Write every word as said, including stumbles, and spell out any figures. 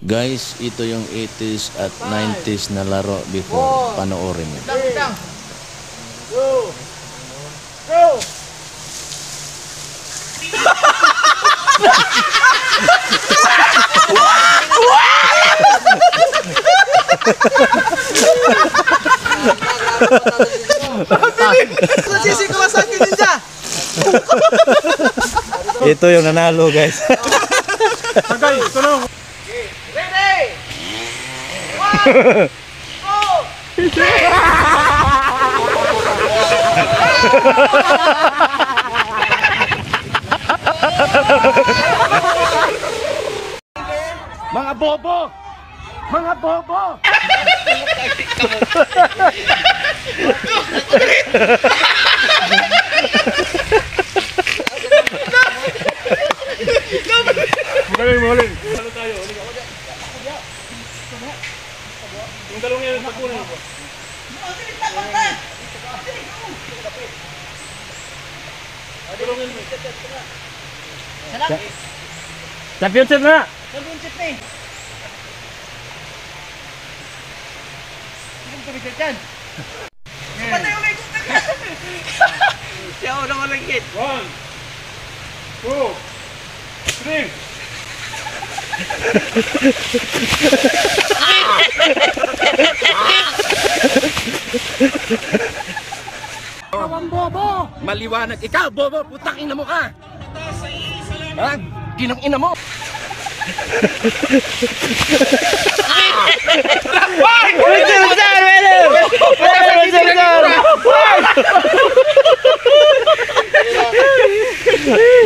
Guys, ito yung eighties at nineties na laro before. Panoorin mo. Go! Go! Ito yung nanalo, guys. Tagay, tulong. Ready? One, two, three. Mga bobo! Mga bobo! Magaling, magaling. Ano tayo? Yung dalawang yan, pagkunan mo. Championship na! Championship na eh! Anong tumigil dyan? Patay ulit! Siya ako naman lang kit! One! Two! Three! Ikaw ang bobo! Maliwanag ikaw, bobo! Putang ina mo ka! Ha? Ginang ina mo! Why? Wait, wait, wait, wait!